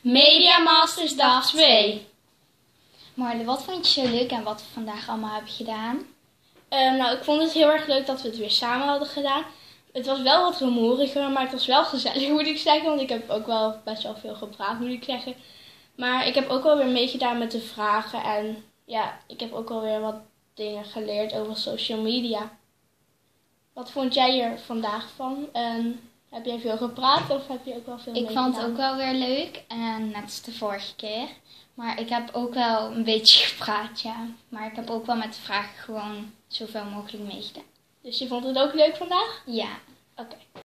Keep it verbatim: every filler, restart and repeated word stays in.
Media Masters dag twee. Marle, wat vond je zo leuk en wat we vandaag allemaal hebben gedaan? Uh, nou, ik vond het heel erg leuk dat we het weer samen hadden gedaan. Het was wel wat rumoeriger, maar het was wel gezellig, moet ik zeggen. Want ik heb ook wel best wel veel gepraat, moet ik zeggen. Maar ik heb ook wel weer meegedaan met de vragen. En ja, ik heb ook wel weer wat dingen geleerd over social media. Wat vond jij er vandaag van? En heb jij veel gepraat of heb je ook wel veel meegedaan? Ik vond het ook wel weer leuk, en net als de vorige keer. Maar ik heb ook wel een beetje gepraat, ja. Maar ik heb ook wel met de vragen gewoon zoveel mogelijk meegedaan. Dus je vond het ook leuk vandaag? Ja. Oké.